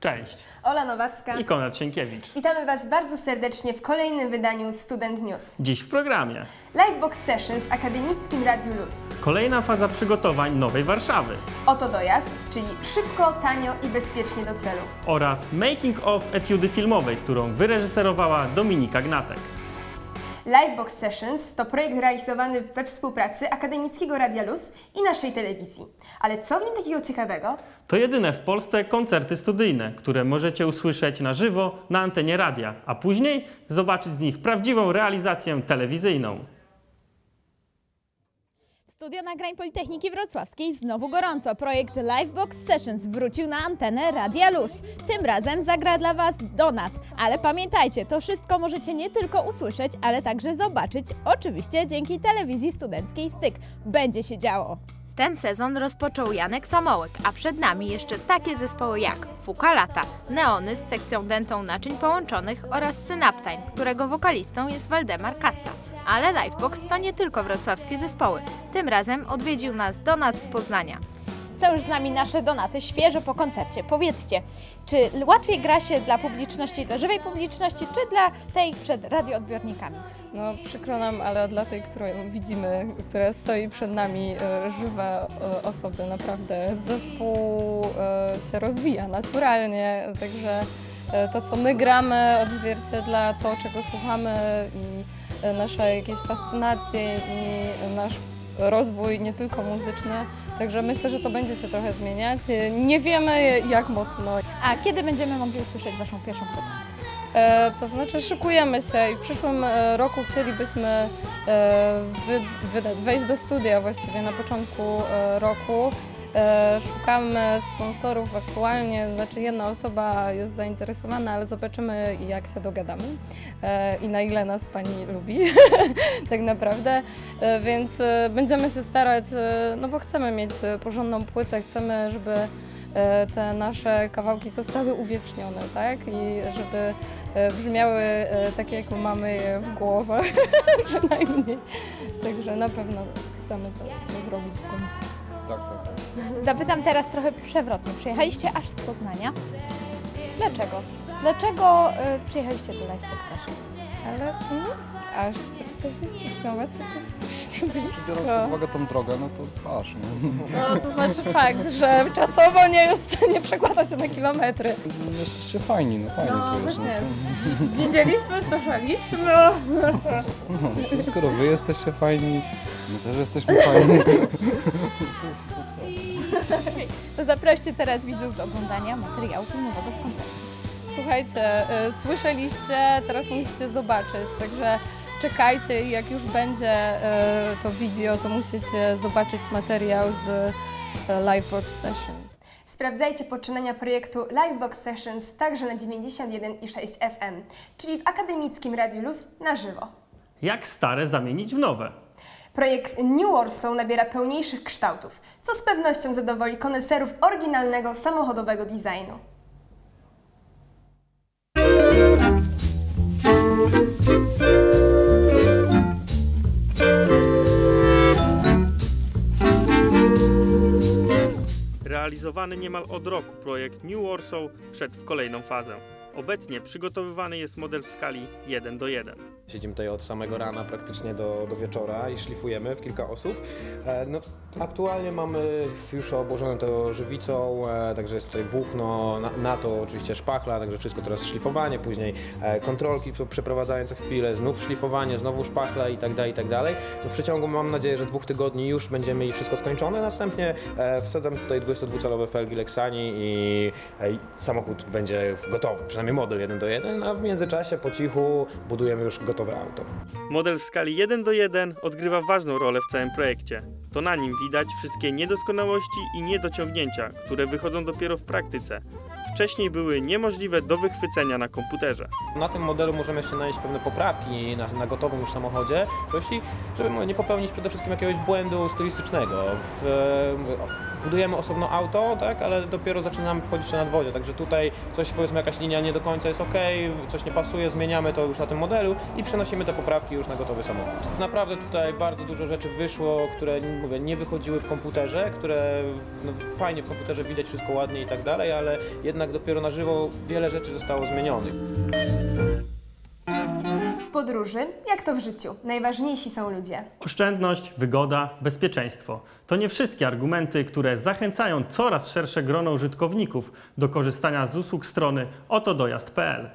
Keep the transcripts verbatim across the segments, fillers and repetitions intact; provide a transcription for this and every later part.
Cześć. Ola Nowacka i Konrad Sienkiewicz. Witamy Was bardzo serdecznie w kolejnym wydaniu Student News. Dziś w programie Livebox Sessions w Akademickim Radiu Luz. Kolejna faza przygotowań Nowej Warszawy. Oto dojazd, czyli szybko, tanio i bezpiecznie do celu. Oraz Making of etiudy filmowej, którą wyreżyserowała Dominika Gnatek. Livebox Sessions to projekt realizowany we współpracy Akademickiego Radia Luz i naszej telewizji. Ale co w nim takiego ciekawego? To jedyne w Polsce koncerty studyjne, które możecie usłyszeć na żywo na antenie radia, a później zobaczyć z nich prawdziwą realizację telewizyjną. Studio Nagrań Politechniki Wrocławskiej znowu gorąco. Projekt Livebox Sessions wrócił na antenę Radia Luz. Tym razem zagra dla Was Donat. Ale pamiętajcie, to wszystko możecie nie tylko usłyszeć, ale także zobaczyć, oczywiście dzięki telewizji studenckiej Styk. Będzie się działo. Ten sezon rozpoczął Janek Samołek, a przed nami jeszcze takie zespoły jak Fuka Lata, Neony z sekcją dętą naczyń połączonych oraz Synaptime, którego wokalistą jest Waldemar Kasta. Ale Livebox to nie tylko wrocławskie zespoły. Tym razem odwiedził nas Donat z Poznania. Są już z nami nasze donaty, świeżo po koncercie. Powiedzcie, czy łatwiej gra się dla publiczności, dla żywej publiczności, czy dla tej przed radioodbiornikami? No przykro nam, ale dla tej, którą widzimy, która stoi przed nami, żywe osoby, naprawdę zespół się rozwija naturalnie, także to, co my gramy, odzwierciedla to, czego słuchamy i nasze jakieś fascynacje i nasz rozwój nie tylko muzyczny, także myślę, że to będzie się trochę zmieniać. Nie wiemy jak mocno. A kiedy będziemy mogli usłyszeć Waszą pierwszą płytę? E, to znaczy szykujemy się i w przyszłym roku chcielibyśmy e, wy, wydać, wejść do studia właściwie na początku e, roku. E, szukamy sponsorów aktualnie, znaczy jedna osoba jest zainteresowana, ale zobaczymy jak się dogadamy e, i na ile nas Pani lubi tak naprawdę, e, więc e, będziemy się starać, e, no bo chcemy mieć porządną płytę, chcemy, żeby e, te nasze kawałki zostały uwiecznione, tak? I żeby e, brzmiały e, tak jak mamy je w głowach przynajmniej, także na pewno chcemy to, to zrobić w końcu. Tak, tak. Zapytam teraz trochę przewrotnie. Przyjechaliście aż z Poznania. Dlaczego? Dlaczego y, przyjechaliście do Livebox Sessions? Ale to nie jest aż sto czterdzieści kilometrów, to jest strasznie blisko. Biorąc pod uwagę tą drogę, no to aż, nie? No to znaczy fakt, że czasowo nie jest, nie przekłada się na kilometry. Jesteście fajni, no fajnie No tu jest. właśnie, No, widzieliśmy, słyszeliśmy. to, to skoro wy jesteście fajni, my też jesteśmy fajni. to, to, to, To zaproście teraz widzów do oglądania materiału filmowego z koncertu. Słuchajcie, y, słyszeliście, teraz musicie zobaczyć, także czekajcie i jak już będzie y, to wideo, to musicie zobaczyć materiał z y, Livebox Session. Sprawdzajcie poczynania projektu Livebox Sessions także na dziewięćdziesiąt jeden i sześć F M, czyli w Akademickim Radiu Luz na żywo. Jak stare zamienić w nowe? Projekt New Warsaw nabiera pełniejszych kształtów, co z pewnością zadowoli koneserów oryginalnego samochodowego designu. Realizowany niemal od roku projekt New Warsaw wszedł w kolejną fazę. Obecnie przygotowywany jest model w skali jeden do jeden. Siedzimy tutaj od samego rana praktycznie do, do wieczora i szlifujemy w kilka osób. E, no, aktualnie mamy już obłożone to żywicą, e, także jest tutaj włókno, na, na to oczywiście szpachla, także wszystko teraz szlifowanie, później e, kontrolki przeprowadzają co chwilę, znów szlifowanie, znowu szpachla i tak dalej, i tak dalej. No, w przeciągu mam nadzieję, że dwóch tygodni już będziemy mieli wszystko skończone. Następnie e, wsadzam tutaj dwudziestodwucalowe felgi Lexani i e, samochód będzie gotowy, przynajmniej model jeden do jeden, a w międzyczasie po cichu budujemy już gotowe auto. Model w skali jeden do jeden odgrywa ważną rolę w całym projekcie. To na nim widać wszystkie niedoskonałości i niedociągnięcia, które wychodzą dopiero w praktyce. Wcześniej były niemożliwe do wychwycenia na komputerze. Na tym modelu możemy jeszcze nanieść pewne poprawki na, na gotowym już samochodzie, żeby nie popełnić przede wszystkim jakiegoś błędu stylistycznego. W, budujemy osobno auto, tak, ale dopiero zaczynamy wchodzić na nadwozie, także tutaj coś, powiedzmy, jakaś linia nie do końca jest ok, coś nie pasuje, zmieniamy to już na tym modelu i przenosimy te poprawki już na gotowy samochód. Naprawdę tutaj bardzo dużo rzeczy wyszło, które, mówię, nie wychodziły w komputerze, które no, fajnie w komputerze widać wszystko ładnie i tak dalej, ale jednak dopiero na żywo wiele rzeczy zostało zmienionych. W podróży, jak to w życiu, najważniejsi są ludzie. Oszczędność, wygoda, bezpieczeństwo. To nie wszystkie argumenty, które zachęcają coraz szersze grono użytkowników do korzystania z usług strony oto dojazd kropka p l.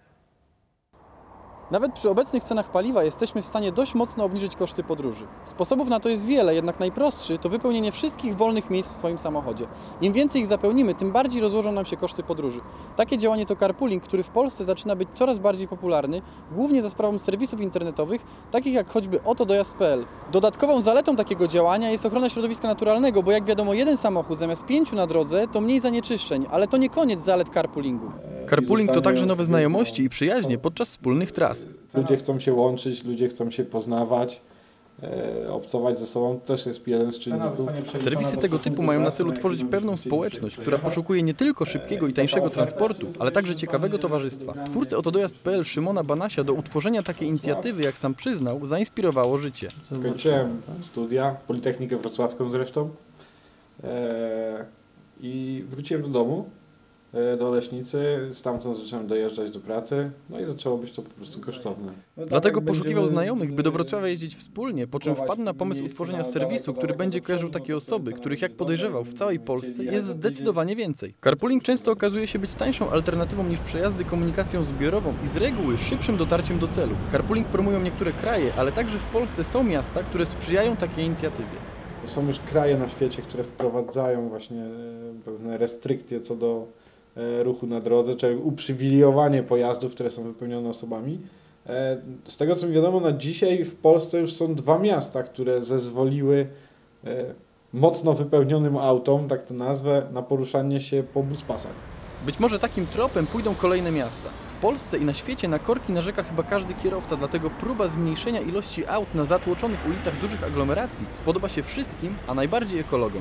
Nawet przy obecnych cenach paliwa jesteśmy w stanie dość mocno obniżyć koszty podróży. Sposobów na to jest wiele, jednak najprostszy to wypełnienie wszystkich wolnych miejsc w swoim samochodzie. Im więcej ich zapełnimy, tym bardziej rozłożą nam się koszty podróży. Takie działanie to carpooling, który w Polsce zaczyna być coraz bardziej popularny, głównie za sprawą serwisów internetowych, takich jak choćby oto dojazd kropka p l. Dodatkową zaletą takiego działania jest ochrona środowiska naturalnego, bo jak wiadomo, jeden samochód zamiast pięciu na drodze to mniej zanieczyszczeń, ale to nie koniec zalet carpoolingu. Carpooling to także nowe znajomości i przyjaźnie podczas wspólnych tras. Ludzie chcą się łączyć, ludzie chcą się poznawać, e, obcować ze sobą, to też jest jeden z czynników. Serwisy tego typu mają na celu tworzyć pewną społeczność, która poszukuje nie tylko szybkiego i tańszego transportu, ale także ciekawego towarzystwa. Twórcę oto dojazd kropka p l Szymona Banasia do utworzenia takiej inicjatywy, jak sam przyznał, zainspirowało życie. Skończyłem studia, Politechnikę Wrocławską zresztą e, i wróciłem do domu, do Oleśnicy, stamtąd zacząłem dojeżdżać do pracy, no i zaczęło być to po prostu kosztowne. Dlatego poszukiwał znajomych, by do Wrocławia jeździć wspólnie, po czym wpadł na pomysł utworzenia serwisu, który będzie kojarzył takie osoby, których, jak podejrzewał, w całej Polsce jest zdecydowanie więcej. Carpooling często okazuje się być tańszą alternatywą niż przejazdy komunikacją zbiorową i z reguły szybszym dotarciem do celu. Carpooling promują niektóre kraje, ale także w Polsce są miasta, które sprzyjają takiej inicjatywie. Są już kraje na świecie, które wprowadzają właśnie pewne restrykcje co do ruchu na drodze, czy uprzywilejowanie pojazdów, które są wypełnione osobami. Z tego co mi wiadomo, na dzisiaj w Polsce już są dwa miasta, które zezwoliły mocno wypełnionym autom, tak to nazwę, na poruszanie się po buspasach. Być może takim tropem pójdą kolejne miasta. W Polsce i na świecie na korki narzeka chyba każdy kierowca, dlatego próba zmniejszenia ilości aut na zatłoczonych ulicach dużych aglomeracji spodoba się wszystkim, a najbardziej ekologom.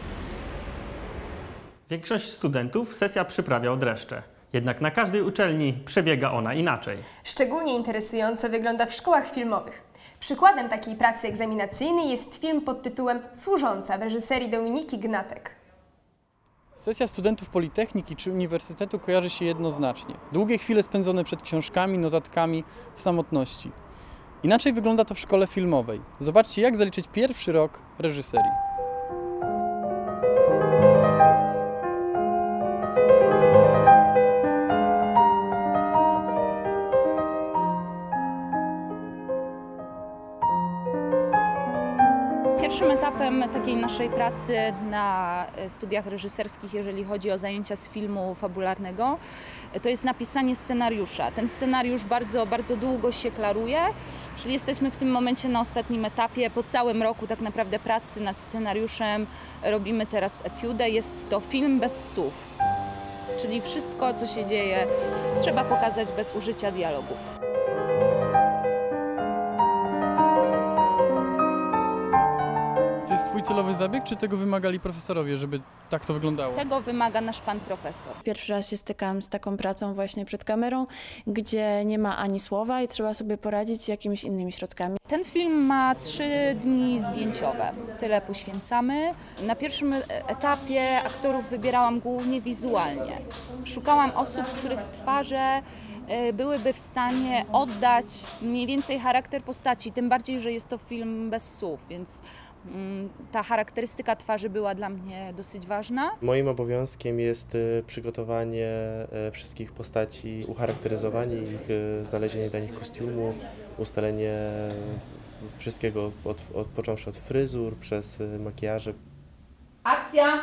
Większość studentów sesja przyprawia od dreszcze. Jednak na każdej uczelni przebiega ona inaczej. Szczególnie interesująco wygląda w szkołach filmowych. Przykładem takiej pracy egzaminacyjnej jest film pod tytułem Służąca w reżyserii Dominiki Gnatek. Sesja studentów Politechniki czy Uniwersytetu kojarzy się jednoznacznie. Długie chwile spędzone przed książkami, notatkami, w samotności. Inaczej wygląda to w szkole filmowej. Zobaczcie, jak zaliczyć pierwszy rok reżyserii. Pierwszym etapem takiej naszej pracy na studiach reżyserskich, jeżeli chodzi o zajęcia z filmu fabularnego, to jest napisanie scenariusza. Ten scenariusz bardzo, bardzo długo się klaruje, czyli jesteśmy w tym momencie na ostatnim etapie. Po całym roku tak naprawdę pracy nad scenariuszem robimy teraz etiudę. Jest to film bez słów, czyli wszystko, co się dzieje, trzeba pokazać bez użycia dialogów. To jest twój celowy zabieg, czy tego wymagali profesorowie, żeby tak to wyglądało? Tego wymaga nasz pan profesor. Pierwszy raz się stykałam z taką pracą właśnie przed kamerą, gdzie nie ma ani słowa i trzeba sobie poradzić jakimiś innymi środkami. Ten film ma trzy dni zdjęciowe. Tyle poświęcamy. Na pierwszym etapie aktorów wybierałam głównie wizualnie. Szukałam osób, których twarze byłyby w stanie oddać mniej więcej charakter postaci, tym bardziej, że jest to film bez słów, więc ta charakterystyka twarzy była dla mnie dosyć ważna. Moim obowiązkiem jest przygotowanie wszystkich postaci, ucharakteryzowanie ich, znalezienie dla nich kostiumu, ustalenie wszystkiego, od, od, począwszy od fryzur, przez makijaże. Akcja!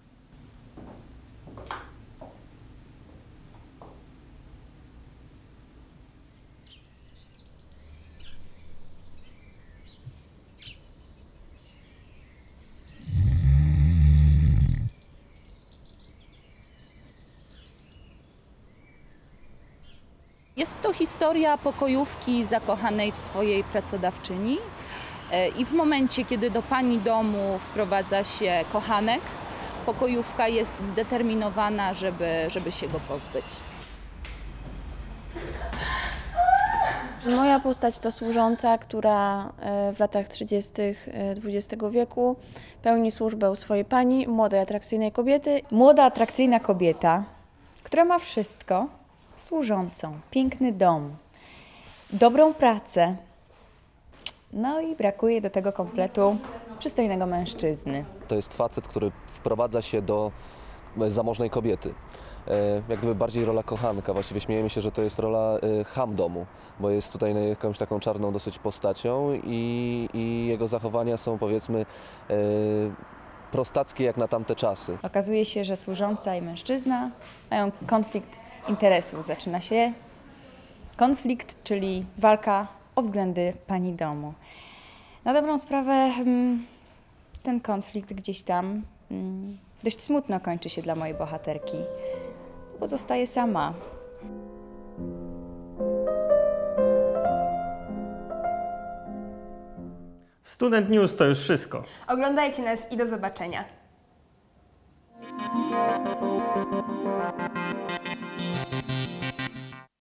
Jest to historia pokojówki zakochanej w swojej pracodawczyni i w momencie, kiedy do pani domu wprowadza się kochanek, pokojówka jest zdeterminowana, żeby, żeby się go pozbyć. Moja postać to służąca, która w latach trzydziestych dwudziestego wieku pełni służbę u swojej pani, młodej, atrakcyjnej kobiety. Młoda, atrakcyjna kobieta, która ma wszystko, służącą, piękny dom, dobrą pracę, no i brakuje do tego kompletu przystojnego mężczyzny. To jest facet, który wprowadza się do zamożnej kobiety. Jak gdyby bardziej rola kochanka, właściwie śmiejemy się, że to jest rola cham domu, bo jest tutaj jakąś taką czarną dosyć postacią i, i jego zachowania są, powiedzmy, prostackie jak na tamte czasy. Okazuje się, że służąca i mężczyzna mają konflikt interesów. Zaczyna się konflikt, czyli walka o względy pani domu. Na dobrą sprawę ten konflikt gdzieś tam dość smutno kończy się dla mojej bohaterki, bo zostaje sama. W Student News to już wszystko. Oglądajcie nas i do zobaczenia.